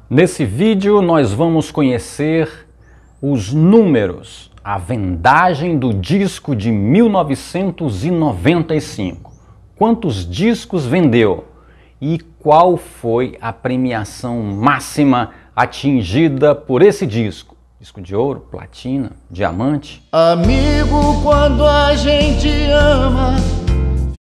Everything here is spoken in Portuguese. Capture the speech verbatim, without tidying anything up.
Nesse vídeo nós vamos conhecer os números, a vendagem do disco de mil novecentos e noventa e cinco. Quantos discos vendeu e qual foi a premiação máxima atingida por esse disco? Disco de ouro, platina, diamante? Amigo, quando a gente ama,